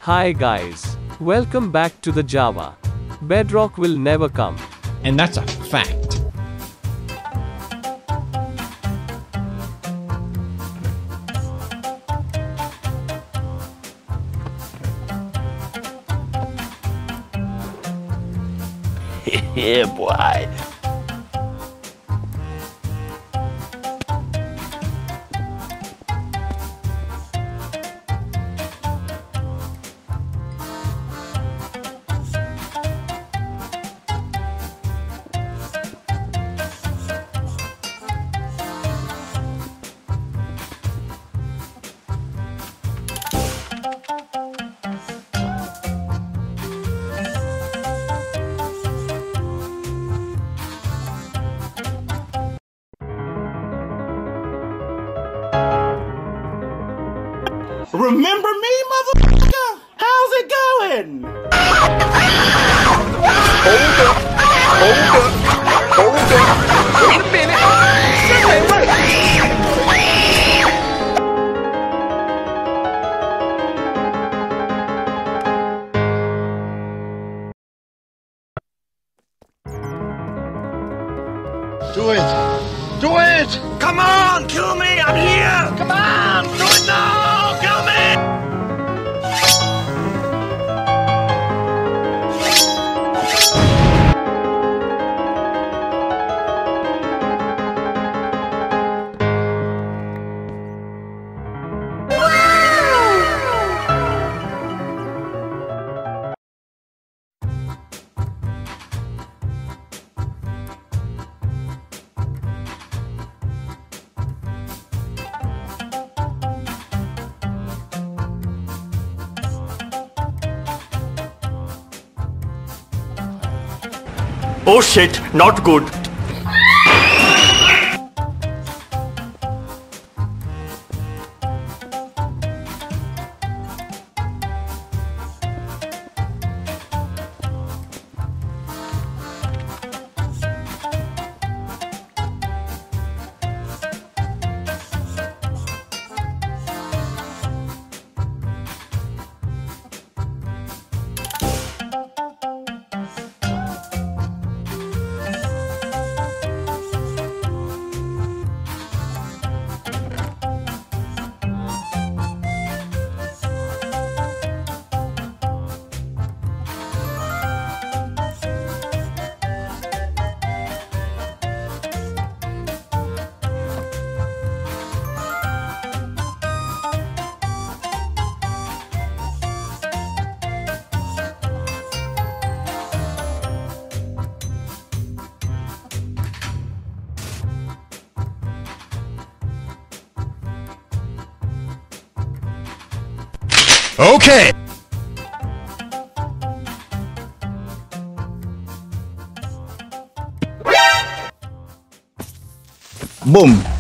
Hi guys. Welcome back to the Java. Bedrock will never come. And that's a fact. Yeah, boy. Remember me, motherfucker? How's it going? Hold up. Wait a minute. Something Do it! Do it! Come on, kill me! I'm here! Come on! Do it now! Kill me! Oh shit, not good. Okay! Boom!